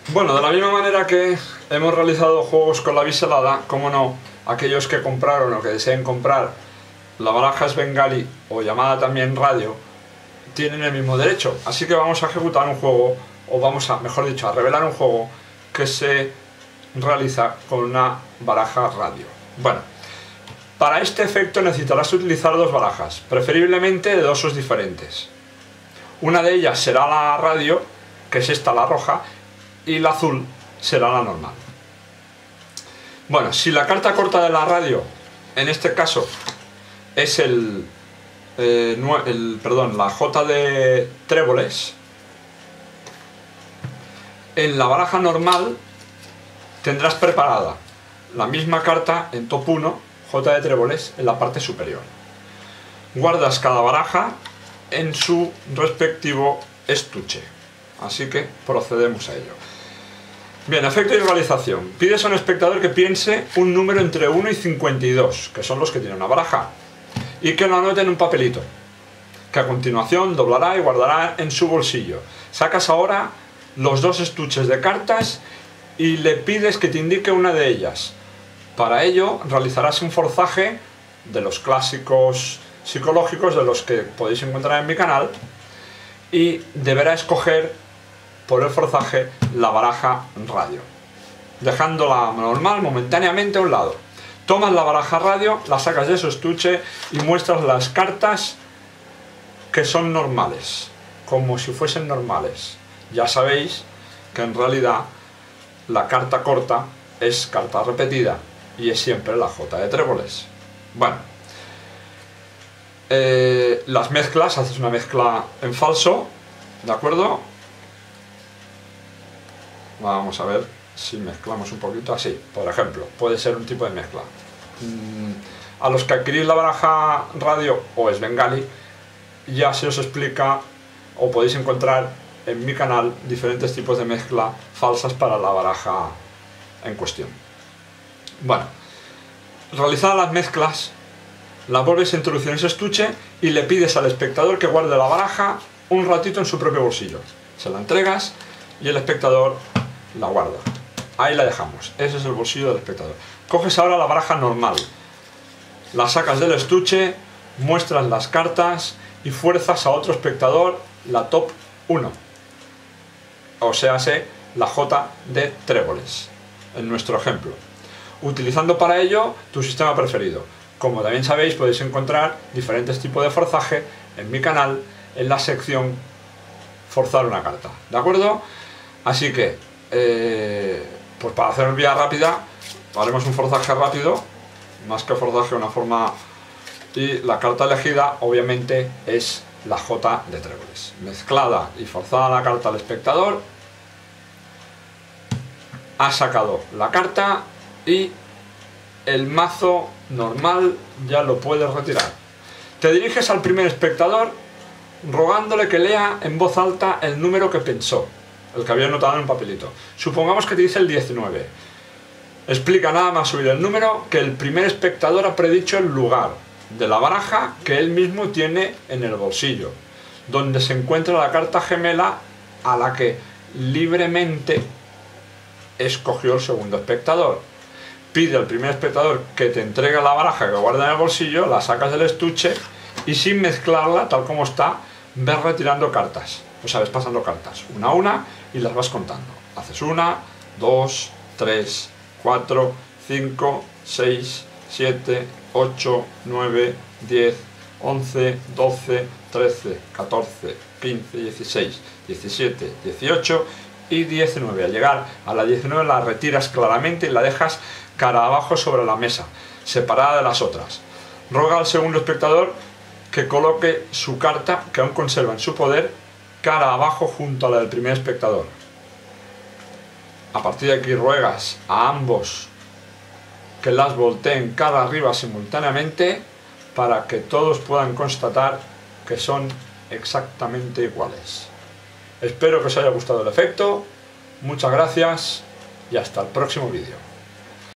Bueno, de la misma manera que hemos realizado juegos con la biselada, como no, aquellos que compraron o que deseen comprar la baraja Svengali, o llamada también radio, tienen el mismo derecho. Así que vamos a ejecutar un juego, o vamos a, mejor dicho, a revelar un juego que se realiza con una baraja radio. Bueno, para este efecto necesitarás utilizar dos barajas, preferiblemente de dos usos diferentes. Una de ellas será la radio, que es esta, la roja, y la azul será la normal. Bueno, si la carta corta de la radio, en este caso, es la J de tréboles, en la baraja normal tendrás preparada la misma carta en top 1, J de tréboles, en la parte superior. Guardas cada baraja en su respectivo estuche. Así que procedemos a ello. Bien, efecto y realización. Pides a un espectador que piense un número entre 1 y 52, que son los que tienen una baraja, y que lo anote en un papelito, que a continuación doblará y guardará en su bolsillo. Sacas ahora los dos estuches de cartas y le pides que te indique una de ellas. Para ello realizarás un forzaje de los clásicos psicológicos, de los que podéis encontrar en mi canal, y deberá escoger por el forzaje la baraja radio, dejándola normal momentáneamente a un lado. Tomas la baraja radio, la sacas de su estuche y muestras las cartas que son normales, como si fuesen normales. Ya sabéis que en realidad la carta corta es carta repetida y es siempre la J de tréboles. Bueno, las mezclas, haces una mezcla en falso, ¿de acuerdo? Vamos a ver si mezclamos un poquito así, por ejemplo, puede ser un tipo de mezcla. A los que adquirís la baraja radio o Svengali, ya se os explica o podéis encontrar en mi canal diferentes tipos de mezcla falsas para la baraja en cuestión. Bueno, realizadas las mezclas, la vuelves a introducir en ese estuche y le pides al espectador que guarde la baraja un ratito en su propio bolsillo. Se la entregas y el espectador la guarda. Ahí la dejamos, ese es el bolsillo del espectador. Coges ahora la baraja normal, la sacas del estuche, muestras las cartas y fuerzas a otro espectador la top 1, o sea, la J de tréboles, en nuestro ejemplo, utilizando para ello tu sistema preferido. Como también sabéis, podéis encontrar diferentes tipos de forzaje en mi canal, en la sección forzar una carta, ¿de acuerdo? Así que pues para hacer vía rápida haremos un forzaje rápido, más que forzaje, una forma, y la carta elegida obviamente es la J de tréboles, mezclada y forzada la carta al espectador. Ha sacado la carta y el mazo normal ya lo puedes retirar. Te diriges al primer espectador rogándole que lea en voz alta el número que pensó, el que había anotado en un papelito. Supongamos que te dice el 19. Explica nada más subir el número que el primer espectador ha predicho el lugar de la baraja que él mismo tiene en el bolsillo, donde se encuentra la carta gemela a la que libremente escogió el segundo espectador. Pide al primer espectador que te entregue la baraja que guarda en el bolsillo, la sacas del estuche y sin mezclarla tal como está, ves retirando cartas. O sea, ves pasando cartas una a una y las vas contando. Haces 1, 2, 3, 4, 5, 6, 7, 8, 9, 10, 11, 12, 13, 14, 15, 16, 17, 18 y 19. Al llegar a la 19 la retiras claramente y la dejas cara abajo sobre la mesa, separada de las otras. Roga al segundo espectador que coloque su carta, que aún conserva en su poder, cara abajo junto a la del primer espectador. A partir de aquí ruegas a ambos que las volteen cara arriba simultáneamente para que todos puedan constatar que son exactamente iguales. Espero que os haya gustado el efecto, muchas gracias y hasta el próximo vídeo.